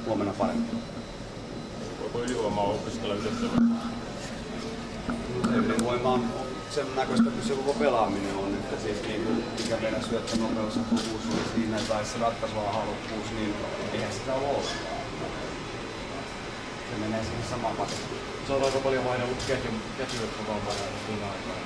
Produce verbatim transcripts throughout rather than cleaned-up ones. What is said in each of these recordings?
huomenna paremmin. Voiko ylivoimaa opiskella yhdessä? Ylivoima on sen näköistä kuin se koko pelaaminen on, että siis niinku, mikä meidän syöttönopeus ja fokus oli siinä tai se ratkaisua halukkuus, niin eihän sitä ole ollut. Se menee siihen samaan pakettiin. Se on aika paljon maininnut ketjuutta kokoonpanoja viime aikoina.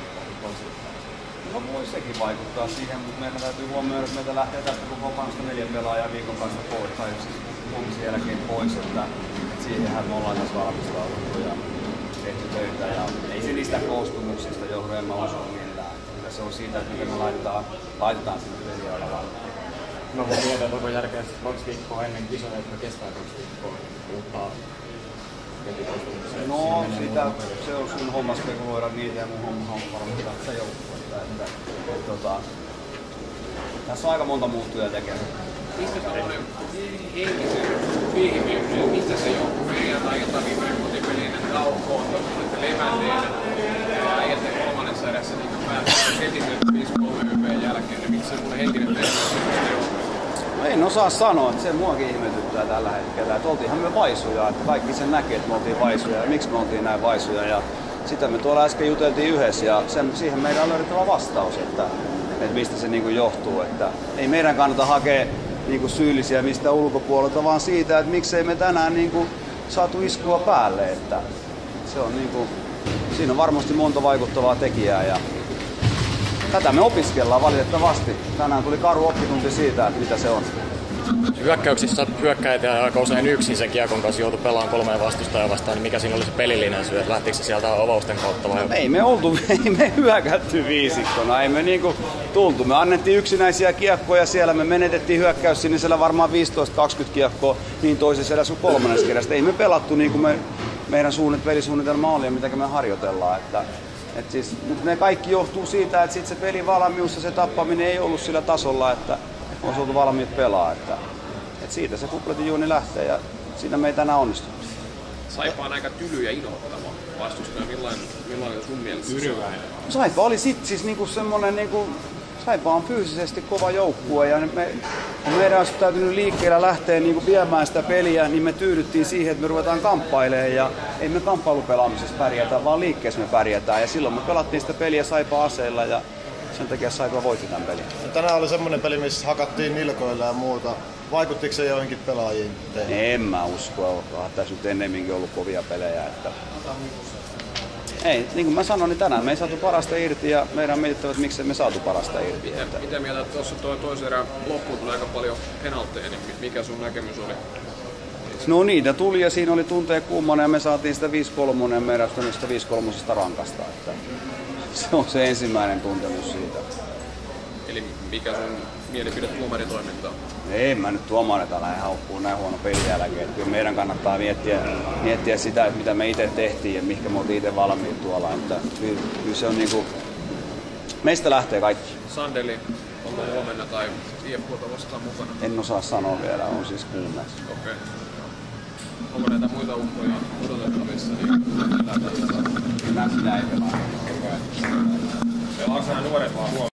No voi sekin vaikuttaa siihen, mutta meidän täytyy huomioida, että meitä lähtee tästä kokoonpanosta neljä pelaajaa viikon päästä pois, tai siis huomisen jälkeen pois, että, että siihenhän me ollaan tässä valmistauduttu ja tehty töitä. Ja ei se niistä koostumuksista johdu, en mä usko millään. Kyllä se on siitä, että miten me laitetaan, laitetaan sinne peliä lavalle. No kun mietitään, onko järkeä kaksi viikkoa ennen kisoja, että kestää kaksi viikkoa uuttaa ketjukoostumuksia. No sitä, se on sun homma spekuloida niitä ja mun homma on varmaan katsoa joukkuetta. Että, et, tota, tässä on aika monta muuttujaa tekemään. Mistä tällainen henkisen viihiminen, mistä se johtuu perjantai iltaviimeinen kotipelinen taukoon, tuollaiselle levänteelle ja äijätten kolmannessa erässä niin pääsee heti viisi kolme Y P:n jälkeen, niin miksi se mun henkinen terveys johtuu? No en osaa sanoa, että se muakin ihmetyttää tällä hetkellä. Että oltiinhan me vaisuja, että kaikki sen näkee, että me oltiin vaisuja ja miksi me oltiin näin vaisuja. Ja sitä me tuolla äsken juteltiin yhdessä ja sen, siihen meidän on löydettävä vastaus, että, että mistä se niin kuin johtuu. Että ei meidän kannata hakea niin kuin syyllisiä mistä ulkopuolelta, vaan siitä, että miksei me tänään niin kuin saatu iskua päälle. Että se on niin kuin, siinä on varmasti monta vaikuttavaa tekijää. Ja tätä me opiskellaan valitettavasti. Tänään tuli karu oppitunti siitä, että mitä se on. Hyökkäyksissä hyökkäät ja aika usein yksin sen kiekon kanssa joutui pelaamaan kolmeen vastustajaa vastaan, niin mikä siinä oli se pelillinen syy, että lähtikö se sieltä avausten kautta vai? Ei me oltu, ei me hyökätty viisikkona, ei me niinku tultu. Me annettiin yksinäisiä kiekkoja siellä, me menetettiin hyökkäys sinne siellä varmaan viisitoista kaksikymmentä kiekkoa niin toisessa erässä kuin kolmannessa erässä. Ei me pelattu niin kuin me, meidän suunnit, pelisuunnitelma oli ja mitä me harjoitellaan. Että, et siis, mutta ne kaikki johtuu siitä, että sit se pelivalmius ja se tappaminen ei ollut sillä tasolla, että on oltu valmiit pelaa. Että, et siitä se kupletin juoni lähtee ja siinä me ei tänään onnistu. Saipa on aika tyly ja inhottava vastustaja. Millainen, millainen sun mielestä se on? Saipa oli sit siis niinku semmonen niinku, Saipa on fyysisesti kova joukkue ja me, kun meidän olisi täytynyt liikkeellä lähteä niinku viemään sitä peliä, niin me tyydyttiin siihen, että me ruvetaan kamppailemaan ja ei me kamppailupelaamisessa pärjätä, vaan liikkeessä me pärjätään ja silloin me pelattiin sitä peliä Saipa aseilla ja sen takia Saipa voitti tämän pelin. Tänään oli semmoinen peli, missä hakattiin nilkoilla ja muuta. Vaikuttiko se joihinkin pelaajiin teihin? En mä usko, onhan tässä nyt ennemminkin ollut kovia pelejä. Että... Ei, niin kuin mä sanoin, niin tänään me ei saatu parasta irti ja meidän on mietittävä, että miksi me saatu parasta irti. Mitä, että... mitä mieltä tuossa toi toisen erän loppuun tuli aika paljon penalteja, niin mikä sun näkemys oli? No niitä tuli ja siinä oli tunteen kuumana ja me saatiin sitä viisi kolme ja me erästänyt sitä viisi kolme rankasta. Että se on se ensimmäinen tuntemus siitä. Eli mikä sun mielipide tuomaritoimintaa? En mä nyt tuomareita lähde haukkuun näin huono pelin jälkeen. Kyllä meidän kannattaa miettiä, miettiä sitä, että mitä me itse tehtiin ja mihinkä me oltiin itse valmiit tuolla. Että kyllä, kyllä se on niinku, meistä lähtee kaikki. Sandeli, onko huomenna tai I F K:ta vastaan mukana? En osaa sanoa vielä, on siis kuunnassa. Okei. Okay. Onko näitä muita uhkoja odotettavissa? Niin Kyllä sitä ei pelaa. Pelaatko nämä nuoret vaan huomenna?